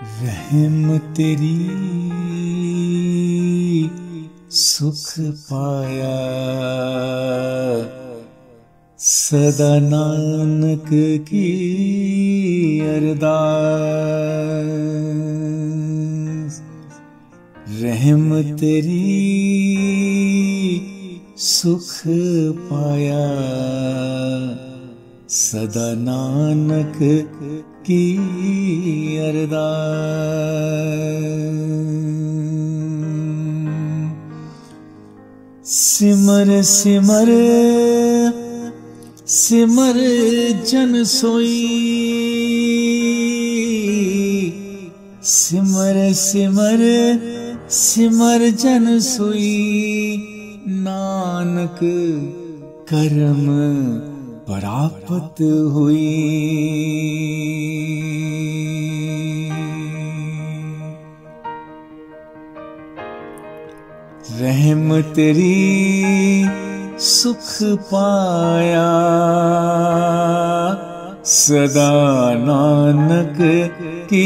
रहम तेरी सुख पाया, सदा नानक की अरदास। रहम तेरी सुख पाया, सदा नानक की अरदास। सिमर सिमर सिमर जन सोई, सिमर सिमर सिमर जन सोई, नानक करम प्राप्त हुई। रहम तेरी सुख पाया, सदा नानक की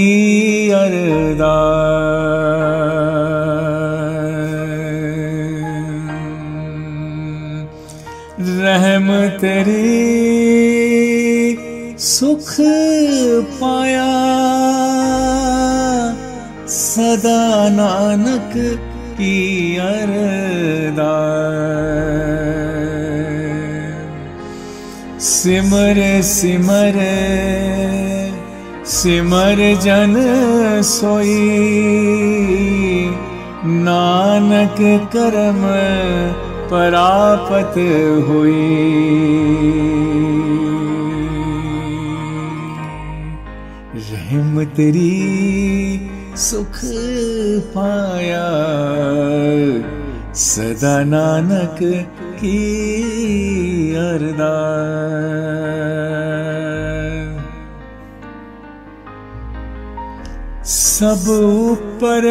अरदास। रहम तेरी सुख पाया, सदा नानक की अरदास। सिमर सिमर सिमर जन सोई, नानक करम प्राप्त हुई। रहम तेरी सुख पाया, सदा नानक की अरदास। सब ऊपर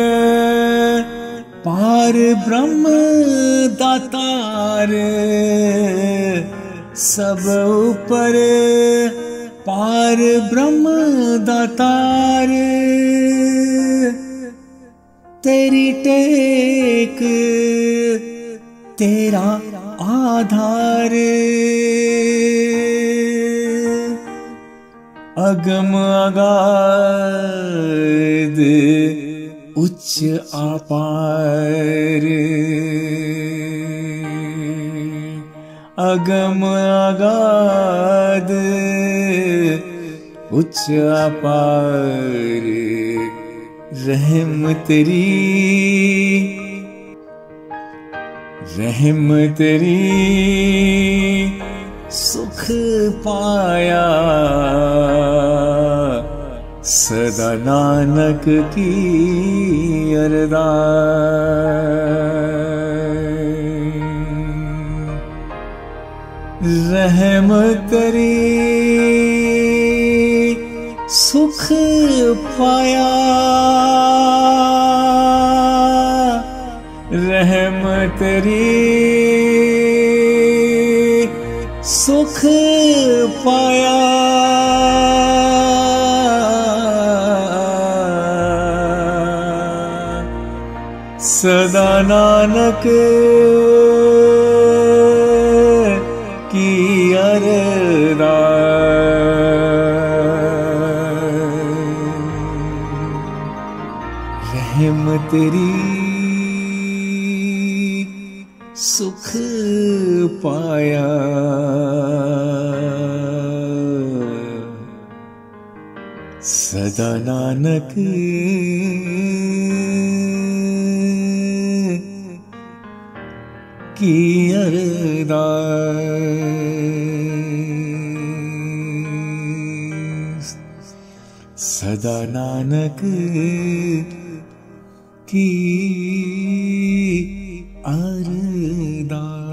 पार ब्रह्म दातार, सब ऊपर पार ब्रह्म दातार, तेरी टेक तेरा आधार। अगम अगाध उच्च अपार, अगम अगाध उच्च अपार। रहम तेरी रहम तेरी सुख पाया, सदा नानक की अरदास। रहम तेरी सुख पाया, रहम तेरी सुख पाया, सदा नानक की अरदास। रहम तेरी सुख पाया, सदा नानक की अरदास। सदा नानक की अरदास।